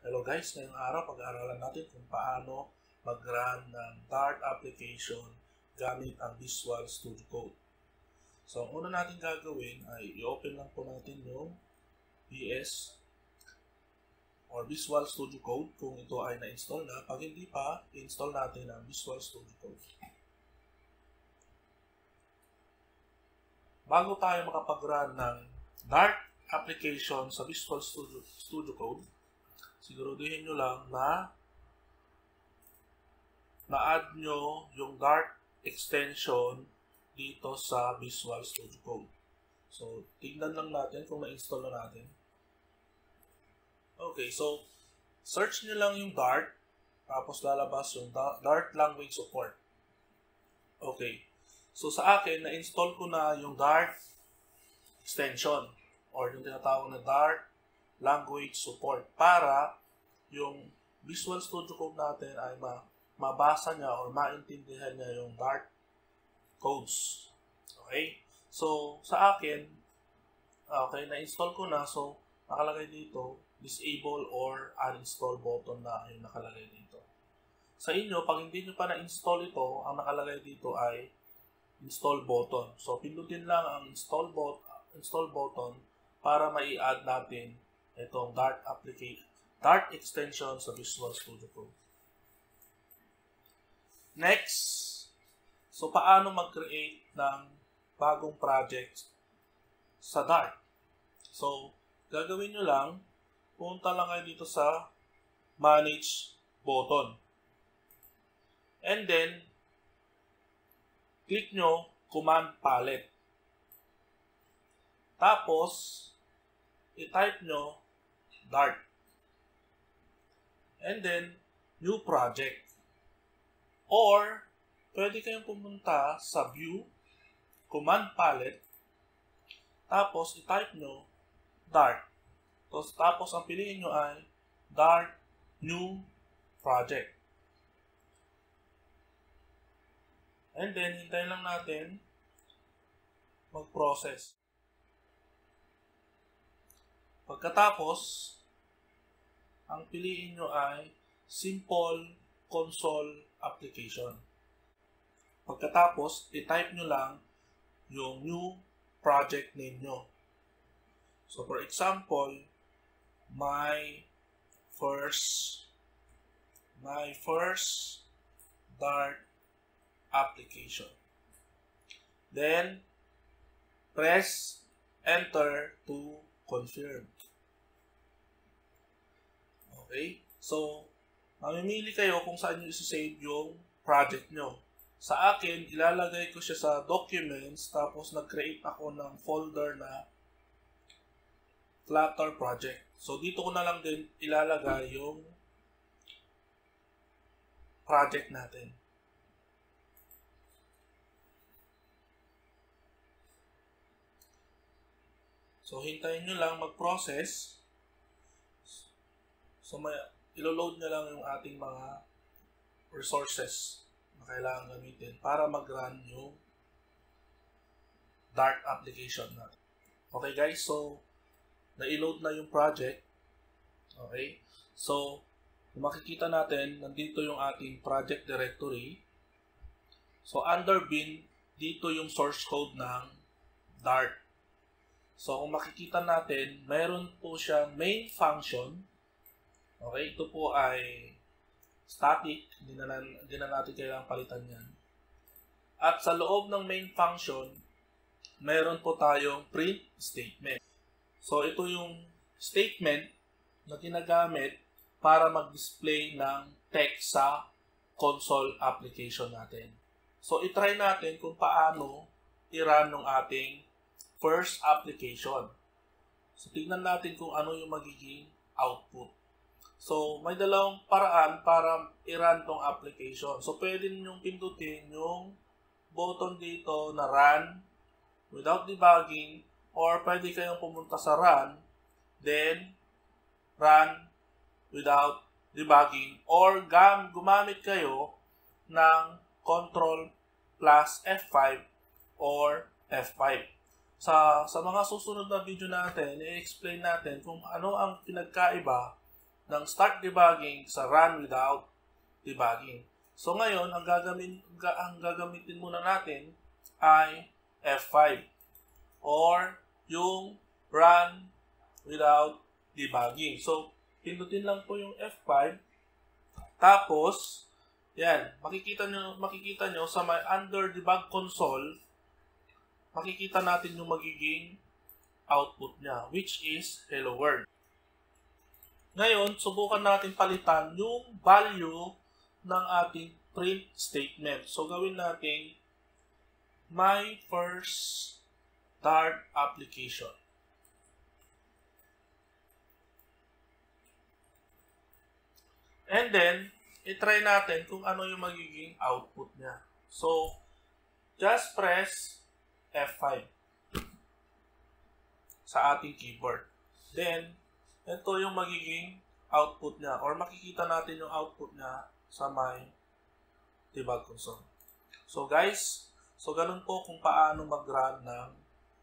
Hello guys, ngayong araw pag-aaralan natin kung paano mag-run ng Dart application gamit ang Visual Studio Code. So, ang una natin gagawin ay i-open lang po natin yung VS or Visual Studio Code kung ito ay na-install na. Pag hindi pa, i-install natin ang Visual Studio Code. Bago tayo makapag-run ng Dart application sa Visual Studio Code, siguraduhin nyo lang na na-add nyo yung Dart extension dito sa Visual Studio Code. So, tignan lang natin kung na-install na natin. Okay, so, search nyo lang yung Dart, tapos lalabas yung Dart Language Support. Okay, so sa akin, na-install ko na yung Dart extension or yung tinatawag na Dart Language Support para yung Visual Studio Code natin ay mabasa niya or maintindihan niya yung Dart codes. Okay? So, sa akin, okay, na-install ko na. So, nakalagay dito, disable or uninstall button na yung nakalagay dito. Sa inyo, pag hindi nyo pa na-install ito, ang nakalagay dito ay install button. So, pindutin lang ang install button para mai-add natin itong Dart extension sa Visual Studio Code. Next, so paano mag-create ng bagong project sa Dart? So, gagawin nyo lang, punta lang kayo dito sa Manage button. And then, click nyo Command Palette. Tapos, i-type nyo Dart. And then, New Project. Or, pwede kayong pumunta sa View, Command Palette, tapos i-type nyo Dart. Tapos ang piliin nyo ay Dart New Project. And then, hintayin lang natin mag-process. Pagkatapos, ang piliin nyo ay Simple Console Application. Pagkatapos, i-type nyo lang yung new project name nyo. So, for example, my first Dart application. Then, press Enter to confirm. Okay? So, mamimili kayo kung saan nyo isi-save yung project nyo. Sa akin, ilalagay ko siya sa Documents, tapos nag-create ako ng folder na Flutter Project. So, dito ko na lang din ilalagay yung project natin. So, hintayin nyo lang mag-process. So, ilo-load na lang yung ating mga resources na kailangan gamitin para mag-run yung Dart application natin. Okay guys, so na-load na yung project. Okay, so kung makikita natin, nandito yung ating project directory. So under bin, dito yung source code ng Dart. So kung makikita natin, mayroon po siyang main function. Okay, ito po ay static, hindi na natin kailangang palitan yan. At sa loob ng main function, mayroon po tayong print statement. So ito yung statement na ginagamit para mag-display ng text sa console application natin. So itry natin kung paano i-run ng ating first application. So tignan natin kung ano yung magiging output. So, may dalawang paraan para i-run tong application. So, pwede ninyong pindutin yung button dito na Run without debugging, or pwede kayong pumunta sa Run, then Run without debugging, or gumamit kayo ng Ctrl plus F5 or F5. Sa mga susunod na video natin, i-explain natin kung ano ang pinagkaiba ng start debugging sa run without debugging. So ngayon, ang gagamitin muna natin ay F5 or yung run without debugging. So, pindutin lang po yung F5. Tapos, yan, makikita nyo sa may under debug console, makikita natin yung magiging output niya, which is hello world. Ngayon, subukan natin palitan yung value ng ating print statement. So, gawin natin my first Dart application. And then, i-try natin kung ano yung magiging output niya. So, just press F5 sa ating keyboard. Then, ito yung magiging output niya or makikita natin yung output niya sa may debug console. So guys, so ganun po kung paano mag-run ng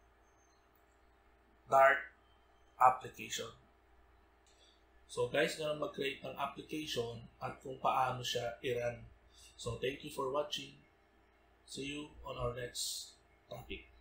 Dart application. So guys, ganun mag-create ng application at kung paano siya i-run. So thank you for watching. See you on our next topic.